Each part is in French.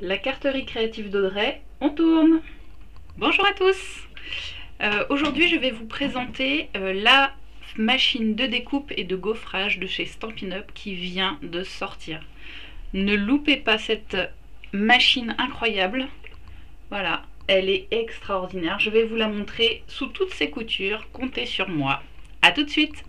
La carterie créative d'Audrey, on tourne. Bonjour à tous. Aujourd'hui je vais vous présenter la machine de découpe et de gaufrage de chez Stampin' Up qui vient de sortir. Ne loupez pas cette machine incroyable. Voilà, elle est extraordinaire. Je vais vous la montrer sous toutes ses coutures. Comptez sur moi. A tout de suite.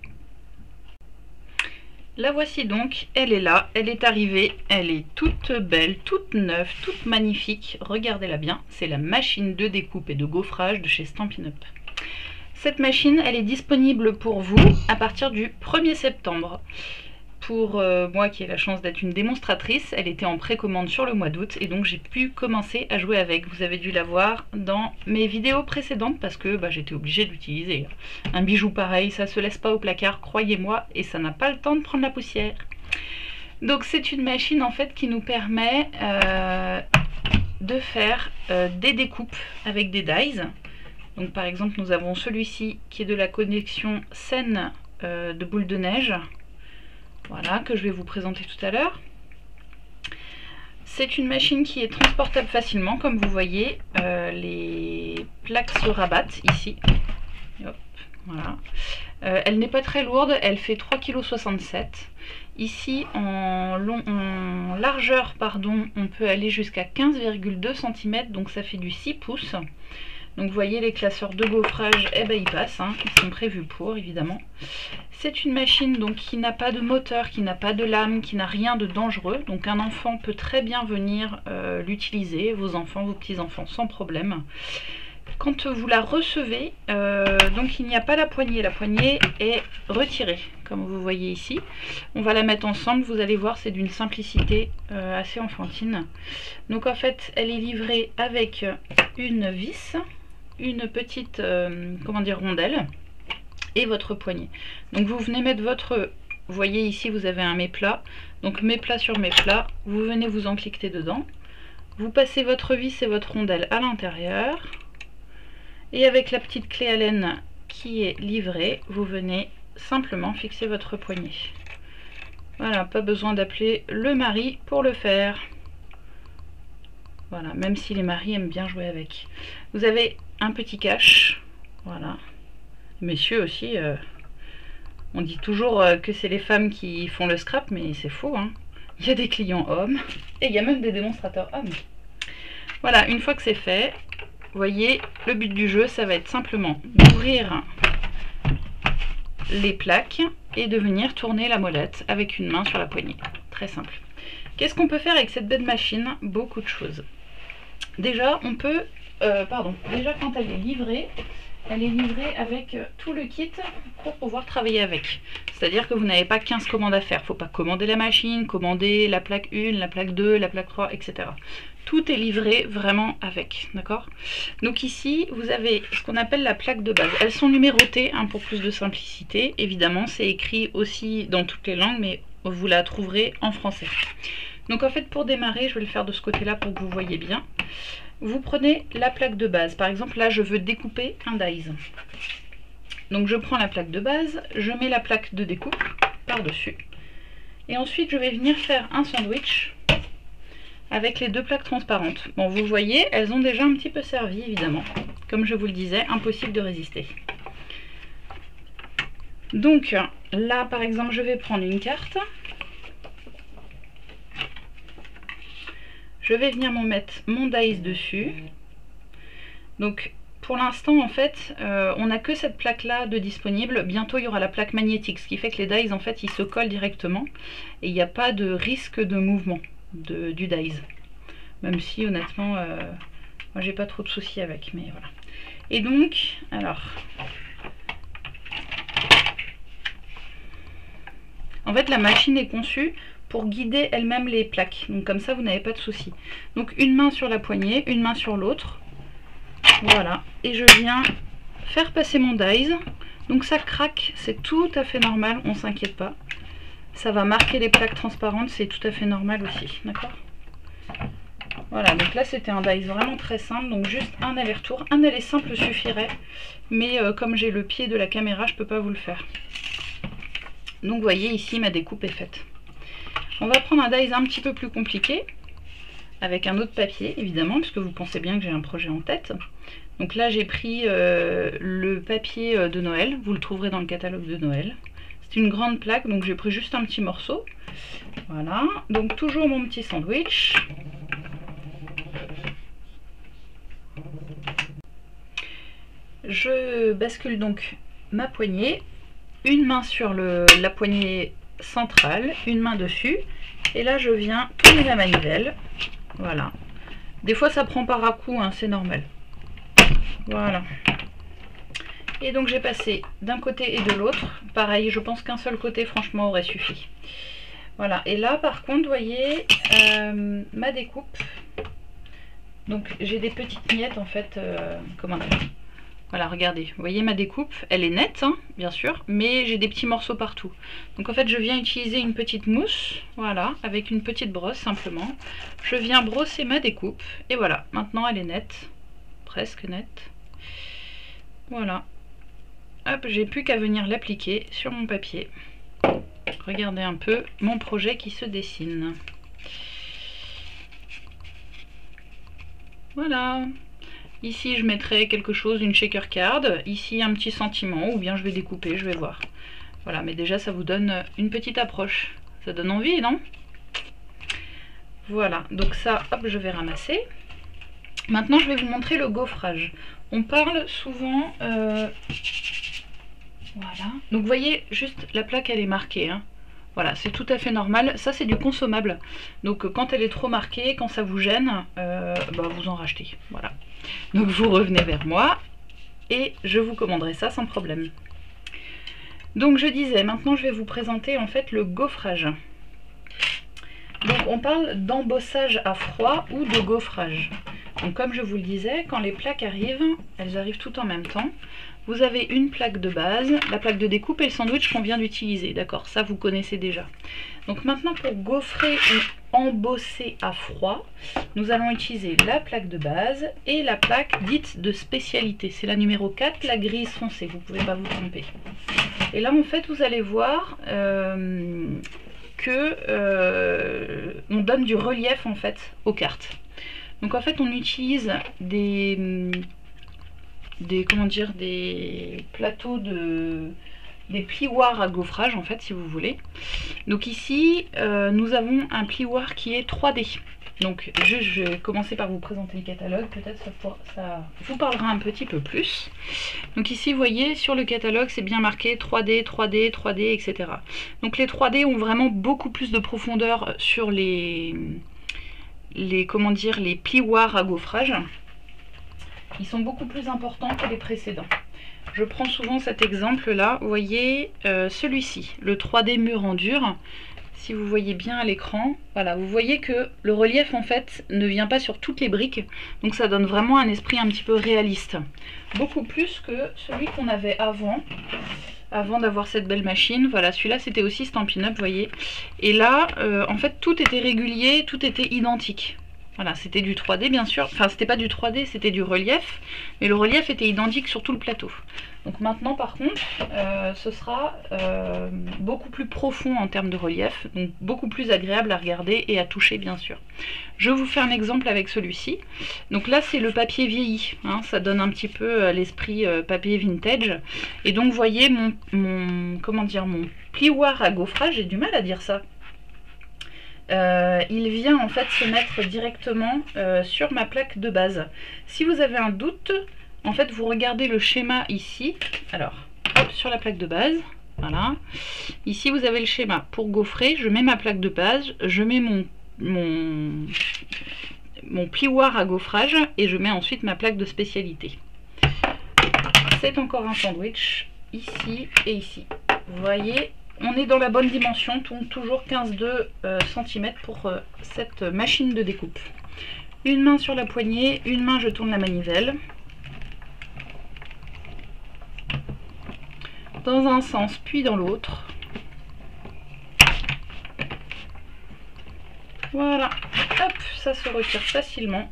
La voici donc, elle est là, elle est arrivée, elle est toute belle, toute neuve, toute magnifique. Regardez-la bien, c'est la machine de découpe et de gaufrage de chez Stampin' Up. Cette machine, elle est disponible pour vous à partir du 1er septembre. Pour moi qui ai la chance d'être une démonstratrice, elle était en précommande sur le mois d'août et donc j'ai pu commencer à jouer avec. Vous avez dû la voir dans mes vidéos précédentes parce que j'étais obligée d'utiliser un bijou pareil. Ça se laisse pas au placard, croyez-moi, et ça n'a pas le temps de prendre la poussière. Donc c'est une machine en fait qui nous permet de faire des découpes avec des dies. Donc par exemple nous avons celui-ci qui est de la collection scène de boules de neige. Voilà, que je vais vous présenter tout à l'heure. C'est une machine qui est transportable facilement, comme vous voyez. Les plaques se rabattent ici. Hop, voilà. Elle n'est pas très lourde, elle fait 3,67 kg. Ici, en largeur, on peut aller jusqu'à 15,2 cm, donc ça fait du 6 pouces. Donc vous voyez les classeurs de gaufrage, ils passent, ils sont prévus pour évidemment. C'est une machine donc qui n'a pas de moteur, qui n'a pas de lame, qui n'a rien de dangereux. Donc un enfant peut très bien venir l'utiliser, vos enfants, vos petits-enfants sans problème. Quand vous la recevez, donc il n'y a pas la poignée est retirée comme vous voyez ici. On va la mettre ensemble, vous allez voir c'est d'une simplicité assez enfantine. Donc en fait elle est livrée avec une vis, une petite rondelle et votre poignée. Donc vous venez mettre votre, vous voyez ici vous avez un méplat, donc méplat sur méplat, vous venez vous encliqueter dedans, vous passez votre vis et votre rondelle à l'intérieur et avec la petite clé Allen qui est livrée, vous venez simplement fixer votre poignée. Voilà, pas besoin d'appeler le mari pour le faire. Voilà, même si les maris aiment bien jouer avec. Vous avez un petit cache, voilà. Messieurs aussi, on dit toujours que c'est les femmes qui font le scrap, mais c'est faux, Il y a des clients hommes, et il y a même des démonstrateurs hommes. Voilà, une fois que c'est fait, vous voyez, le but du jeu, ça va être simplement d'ouvrir les plaques et de venir tourner la molette avec une main sur la poignée. Très simple. Qu'est-ce qu'on peut faire avec cette belle machine? Beaucoup de choses. Déjà, on peut... déjà quand elle est livrée avec tout le kit pour pouvoir travailler avec. C'est-à-dire que vous n'avez pas 15 commandes à faire. Il ne faut pas commander la machine, commander la plaque 1, la plaque 2, la plaque 3, etc. Tout est livré vraiment avec, d'accord? Donc ici, vous avez ce qu'on appelle la plaque de base. Elles sont numérotées pour plus de simplicité. Évidemment, c'est écrit aussi dans toutes les langues, mais vous la trouverez en français. Donc en fait, pour démarrer, je vais le faire de ce côté-là pour que vous voyez bien. Vous prenez la plaque de base. Par exemple, là, je veux découper un dies. Donc je prends la plaque de base, je mets la plaque de découpe par-dessus. Et ensuite, je vais venir faire un sandwich avec les deux plaques transparentes. Bon, vous voyez, elles ont déjà un petit peu servi, évidemment. Comme je vous le disais, impossible de résister. Donc là, par exemple, je vais prendre une carte. Je vais venir mettre mon dies dessus. Donc pour l'instant en fait on n'a que cette plaque là de disponible. Bientôt il y aura la plaque magnétique, ce qui fait que les dies en fait ils se collent directement et il n'y a pas de risque de mouvement du dies. Même si honnêtement moi j'ai pas trop de soucis avec, mais voilà. Et donc alors en fait la machine est conçue pour guider elle-même les plaques. Donc comme ça, vous n'avez pas de souci. Donc une main sur la poignée, une main sur l'autre. Voilà. Et je viens faire passer mon dies. Donc ça craque, c'est tout à fait normal, on s'inquiète pas. Ça va marquer les plaques transparentes, c'est tout à fait normal aussi. D'accord? Voilà, donc là c'était un dies vraiment très simple. Donc juste un aller-retour. Un aller simple suffirait. Mais comme j'ai le pied de la caméra, je peux pas vous le faire. Donc vous voyez ici ma découpe est faite. On va prendre un dies un petit peu plus compliqué. avec un autre papier évidemment, puisque vous pensez bien que j'ai un projet en tête. Donc là j'ai pris le papier de Noël, vous le trouverez dans le catalogue de Noël. C'est une grande plaque, donc j'ai pris juste un petit morceau. Voilà, donc toujours mon petit sandwich. Je bascule donc ma poignée, une main sur la poignée centrale, une main dessus, et là je viens tourner la manivelle. Voilà. Des fois ça prend par à-coup, hein, c'est normal. Voilà. Et donc j'ai passé d'un côté et de l'autre. Pareil, je pense qu'un seul côté franchement aurait suffi. Voilà. Et là par contre, vous voyez ma découpe. Donc j'ai des petites miettes en fait. Comment dire ? Voilà, regardez. Vous voyez ma découpe, elle est nette, hein, bien sûr, mais j'ai des petits morceaux partout. Donc en fait, je viens utiliser une petite mousse, voilà, avec une petite brosse simplement. Je viens brosser ma découpe et voilà. Maintenant, elle est nette, presque nette. Voilà. Hop, j'ai plus qu'à venir l'appliquer sur mon papier. Regardez un peu mon projet qui se dessine. Voilà. Ici, je mettrai quelque chose, une shaker card. Ici, un petit sentiment, ou bien je vais découper, je vais voir. Voilà, mais déjà, ça vous donne une petite approche. Ça donne envie, non? Voilà, donc ça, hop, je vais ramasser. Maintenant, je vais vous montrer le gaufrage. On parle souvent... Voilà. Donc, vous voyez, juste la plaque, elle est marquée, hein. Voilà, c'est tout à fait normal. Ça, c'est du consommable. Donc, quand elle est trop marquée, quand ça vous gêne, bah, vous en rachetez. Voilà. Donc, vous revenez vers moi et je vous commanderai ça sans problème. Donc, je disais, maintenant, je vais vous présenter en fait le gaufrage. Donc, on parle d'embossage à froid ou de gaufrage. Donc, comme je vous le disais, quand les plaques arrivent, elles arrivent toutes en même temps. Vous avez une plaque de base, la plaque de découpe et le sandwich qu'on vient d'utiliser. D'accord, ça vous connaissez déjà. Donc maintenant pour gaufrer ou embosser à froid, nous allons utiliser la plaque de base et la plaque dite de spécialité. C'est la numéro 4, la grise foncée, vous ne pouvez pas vous tromper. Et là en fait vous allez voir que on donne du relief en fait aux cartes. Donc en fait on utilise des plateaux des plioirs à gaufrage en fait si vous voulez. Donc ici nous avons un plioir qui est 3D. Donc je vais commencer par vous présenter le catalogue, peut-être ça vous parlera un petit peu plus. Donc ici vous voyez sur le catalogue c'est bien marqué 3D, 3D, 3D, etc. Donc les 3D ont vraiment beaucoup plus de profondeur sur les plioirs à gaufrage. Ils sont beaucoup plus importants que les précédents. Je prends souvent cet exemple là, vous voyez celui-ci, le 3D mur en dur. Si vous voyez bien à l'écran, voilà, vous voyez que le relief en fait ne vient pas sur toutes les briques, donc ça donne vraiment un esprit un petit peu réaliste. Beaucoup plus que celui qu'on avait avant d'avoir cette belle machine. Voilà, celui-là c'était aussi Stampin' Up, vous voyez. Et là, en fait tout était régulier, tout était identique. Voilà, c'était du 3D bien sûr, enfin c'était pas du 3D, c'était du relief, mais le relief était identique sur tout le plateau. Donc maintenant par contre, ce sera beaucoup plus profond en termes de relief, donc beaucoup plus agréable à regarder et à toucher bien sûr. Je vous fais un exemple avec celui-ci. Donc là c'est le papier vieilli, hein, ça donne un petit peu l'esprit papier vintage. Et donc vous voyez mon plioir à gaufrage, j'ai du mal à dire ça. Il vient en fait se mettre directement sur ma plaque de base. Si vous avez un doute, en fait vous regardez le schéma ici. Alors, hop, sur la plaque de base, voilà. Ici vous avez le schéma pour gaufrer. Je mets ma plaque de base, je mets mon plioir à gaufrage et je mets ensuite ma plaque de spécialité. C'est encore un sandwich ici et ici. Vous voyez, on est dans la bonne dimension, toujours 15,2 cm pour cette machine de découpe. Une main sur la poignée, une main je tourne la manivelle. Dans un sens puis dans l'autre. Voilà, hop, ça se retire facilement.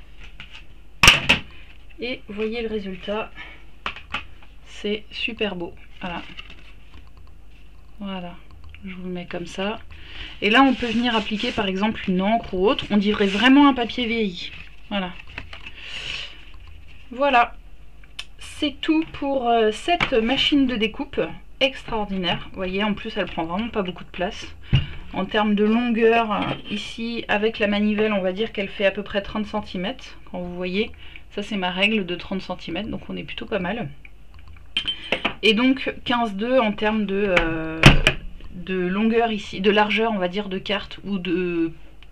Et vous voyez le résultat, c'est super beau. Voilà. Voilà, je vous le mets comme ça. Et là, on peut venir appliquer par exemple une encre ou autre. On dirait vraiment un papier vieilli. Voilà. Voilà. C'est tout pour cette machine de découpe extraordinaire. Vous voyez, en plus, elle prend vraiment pas beaucoup de place. En termes de longueur, ici, avec la manivelle, on va dire qu'elle fait à peu près 30 cm. Quand vous voyez, ça c'est ma règle de 30 cm, donc on est plutôt pas mal. Et donc 15,2 en termes de longueur ici, de largeur, on va dire, de carte ou de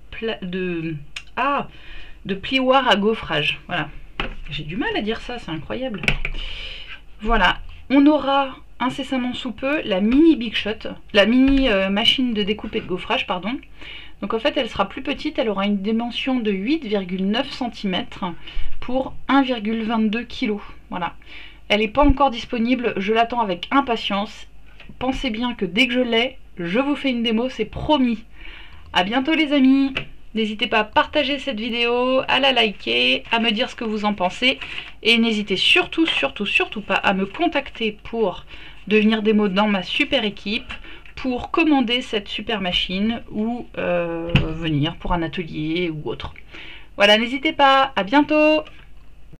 plioir à gaufrage. Voilà. J'ai du mal à dire ça, c'est incroyable. Voilà. On aura incessamment sous peu la mini Big Shot, la mini machine de découpe et de gaufrage, pardon. Donc en fait, elle sera plus petite, elle aura une dimension de 8,9 cm pour 1,22 kg. Voilà. Elle n'est pas encore disponible, je l'attends avec impatience. Pensez bien que dès que je l'ai, je vous fais une démo, c'est promis. A bientôt les amis. N'hésitez pas à partager cette vidéo, à la liker, à me dire ce que vous en pensez. Et n'hésitez surtout pas à me contacter pour devenir démo dans ma super équipe, pour commander cette super machine ou venir pour un atelier ou autre. Voilà, n'hésitez pas, à bientôt!